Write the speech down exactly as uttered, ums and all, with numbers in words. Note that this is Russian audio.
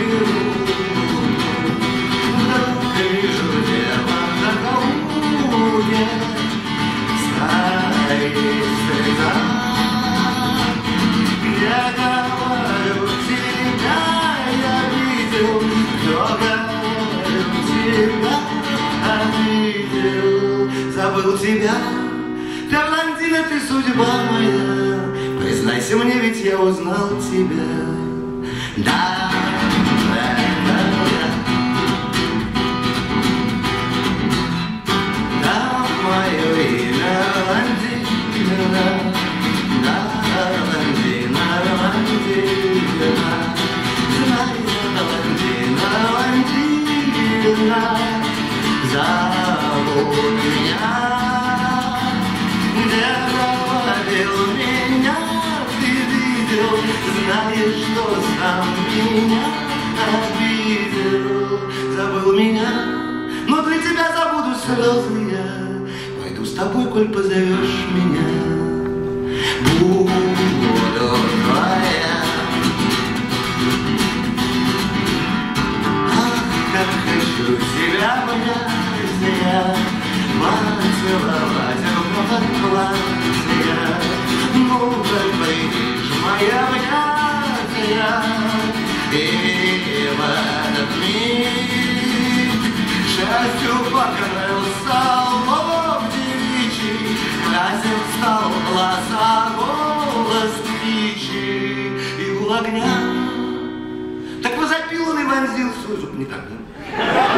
Забыл тебя, ты блондина, ты судьба моя. Признайся мне, ведь я узнал тебя. Да, да, да, да. Да, мое имя блондина, да, блондина, блондина. Знаю, блондина, блондина. Зовут меня, где проводил меня, ты видел, знаешь, что сам меня обидел. Забыл меня, но для тебя забуду слезы я. Пойду с тобой, коль позовешь меня. Буду твоя. Ах, как хочу тебя, моя. Поцеловать рукав платья, ну как выйдешь, моя братья, и в этот миг счастью покрылся лоб девичий, красив стал глаза, голос птичий и у огня. Так возопил он и вонзил свой зуб никогда.